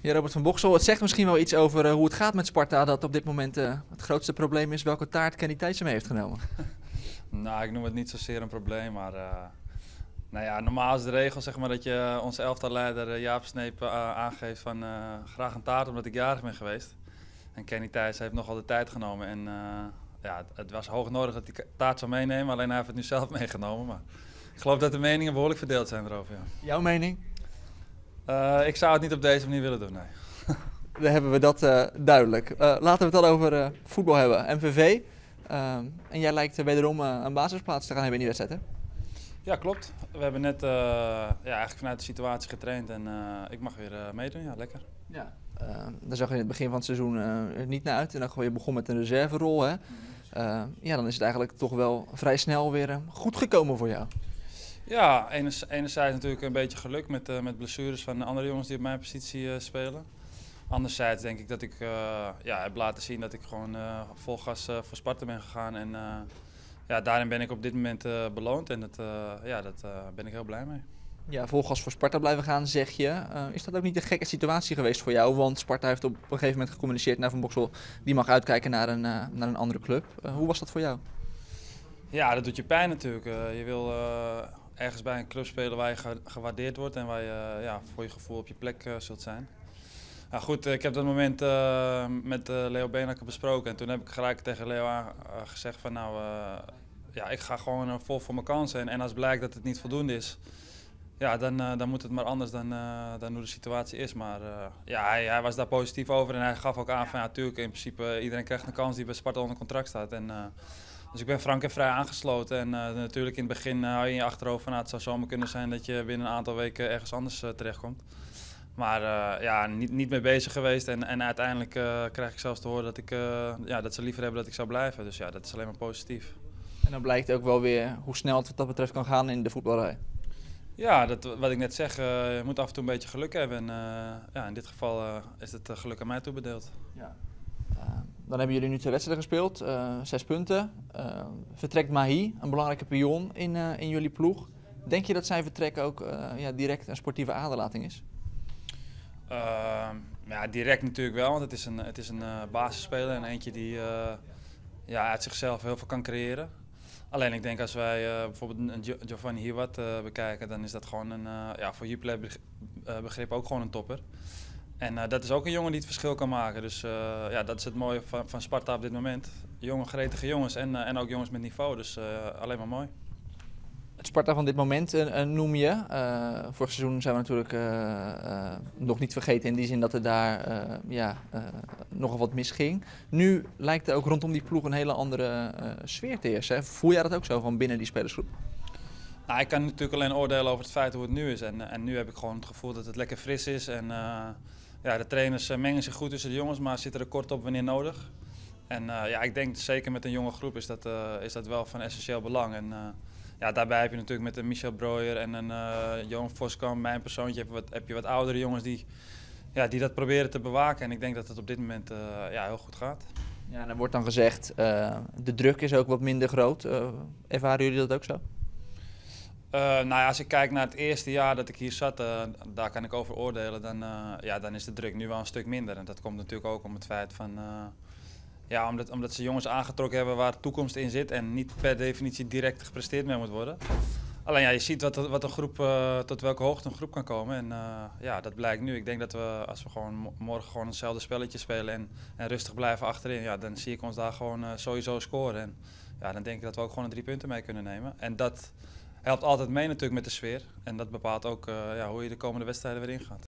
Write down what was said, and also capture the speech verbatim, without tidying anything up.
Ja, Robert van Boksel, het zegt misschien wel iets over uh, hoe het gaat met Sparta, dat op dit moment uh, het grootste probleem is welke taart Kenny Thijssen mee heeft genomen. Nou, ik noem het niet zozeer een probleem, maar uh, nou ja, normaal is de regel zeg maar, dat je onze elftalleider uh, Jaap Sneep uh, aangeeft van uh, graag een taart omdat ik jarig ben geweest. En Kenny Thijssen heeft nogal de tijd genomen en uh, ja, het, het was hoog nodig dat hij taart zou meenemen, alleen hij heeft het nu zelf meegenomen. Maar ik geloof dat de meningen behoorlijk verdeeld zijn erover. Ja. Jouw mening? Uh, ik zou het niet op deze manier willen doen, nee. Dan hebben we dat uh, duidelijk. Uh, laten we het dan over uh, voetbal hebben. M V V. Uh, en jij lijkt wederom uh, een basisplaats te gaan hebben in die wedstrijd, hè? Ja, klopt. We hebben net uh, ja, eigenlijk vanuit de situatie getraind en uh, ik mag weer uh, meedoen. Ja, lekker. Ja. Uh, daar zag je in het begin van het seizoen uh, niet naar uit. En dan je begon met een reserverol, hè? Uh, ja, dan is het eigenlijk toch wel vrij snel weer uh, goed gekomen voor jou. Ja, enerzijds natuurlijk een beetje geluk met, uh, met blessures van andere jongens die op mijn positie uh, spelen. Anderzijds denk ik dat ik uh, ja, heb laten zien dat ik gewoon uh, vol gas uh, voor Sparta ben gegaan. En uh, ja, daarin ben ik op dit moment uh, beloond en dat, uh, ja, daar uh, ben ik heel blij mee. Ja, vol gas voor Sparta blijven gaan, zeg je. Uh, is dat ook niet een gekke situatie geweest voor jou? Want Sparta heeft op een gegeven moment gecommuniceerd naar Van Boksel, die mag uitkijken naar een, uh, naar een andere club. Uh, hoe was dat voor jou? Ja, dat doet je pijn natuurlijk. Uh, je wil uh, ergens bij een club spelen waar je ge gewaardeerd wordt en waar je uh, ja, voor je gevoel op je plek uh, zult zijn. Nou goed, ik heb dat moment uh, met uh, Leo Beenhakker besproken en toen heb ik gelijk tegen Leo uh, gezegd van nou, uh, ja, ik ga gewoon uh, vol voor mijn kansen en, en als blijkt dat het niet voldoende is, ja, dan, uh, dan moet het maar anders dan, uh, dan hoe de situatie is. Maar uh, ja, hij, hij was daar positief over en hij gaf ook aan van ja, natuurlijk, in principe uh, iedereen krijgt een kans die bij Sparta onder contract staat. En, uh, dus ik ben frank en vrij aangesloten en uh, natuurlijk in het begin uh, hou je in je achterhoofd van nou, het zou zomaar kunnen zijn dat je binnen een aantal weken ergens anders uh, terechtkomt. Maar uh, ja, niet, niet mee bezig geweest en, en uiteindelijk uh, krijg ik zelfs te horen dat, ik, uh, ja, dat ze liever hebben dat ik zou blijven. Dus ja, dat is alleen maar positief. En dan blijkt ook wel weer hoe snel het wat dat betreft kan gaan in de voetballerij. Ja, dat, wat ik net zeg, uh, je moet af en toe een beetje geluk hebben. En uh, ja, in dit geval uh, is het uh, geluk aan mij toebedeeld. Ja. Uh, dan hebben jullie nu twee wedstrijden gespeeld, uh, zes punten. Uh, vertrekt Mahi, een belangrijke pion in, uh, in jullie ploeg. Denk je dat zijn vertrek ook uh, ja, direct een sportieve aderlating is? Uh, ja, direct natuurlijk wel, want het is een, het is een uh, basisspeler en eentje die uh, ja, uit zichzelf heel veel kan creëren. Alleen ik denk als wij uh, bijvoorbeeld een Giovanni Hiwat uh, bekijken, dan is dat gewoon een, uh, ja, voor Jupiler begrip ook gewoon een topper. En uh, dat is ook een jongen die het verschil kan maken. Dus uh, ja, dat is het mooie van, van Sparta op dit moment. Jonge, gretige jongens en, uh, en ook jongens met niveau, dus uh, alleen maar mooi. Het Sparta van dit moment uh, noem je. Uh, vorig seizoen zijn we natuurlijk uh, uh, nog niet vergeten in die zin dat er daar uh, ja, uh, nogal wat misging. Nu lijkt er ook rondom die ploeg een hele andere uh, sfeer te heersen. Voel jij dat ook zo van binnen die spelersgroep? Nou, ik kan natuurlijk alleen oordelen over het feit hoe het nu is. En, en nu heb ik gewoon het gevoel dat het lekker fris is. En uh, ja, de trainers uh, mengen zich goed tussen de jongens, maar zitten er kort op wanneer nodig. En uh, ja, ik denk zeker met een jonge groep is dat, uh, is dat wel van essentieel belang. En, uh, ja, daarbij heb je natuurlijk met een Michel Breuer en een uh, Johan Voskamp, mijn persoontje, heb je, wat, heb je wat oudere jongens die, ja, die dat proberen te bewaken. En ik denk dat het op dit moment uh, ja, heel goed gaat. Ja, en er wordt dan gezegd, uh, de druk is ook wat minder groot. Uh, ervaren jullie dat ook zo? Uh, nou ja, als ik kijk naar het eerste jaar dat ik hier zat, uh, daar kan ik over oordelen, dan, uh, ja, dan is de druk nu wel een stuk minder. En dat komt natuurlijk ook om het feit van, uh, ja, omdat, omdat ze jongens aangetrokken hebben waar toekomst in zit en niet per definitie direct gepresteerd mee moet worden. Alleen ja, je ziet wat, wat een groep, uh, tot welke hoogte een groep kan komen en uh, ja, dat blijkt nu. Ik denk dat we, als we gewoon morgen gewoon hetzelfde spelletje spelen en, en rustig blijven achterin, ja, dan zie ik ons daar gewoon uh, sowieso scoren. En ja, dan denk ik dat we ook gewoon een drie punten mee kunnen nemen. En dat helpt altijd mee natuurlijk met de sfeer en dat bepaalt ook uh, ja, hoe je de komende wedstrijden weer ingaat.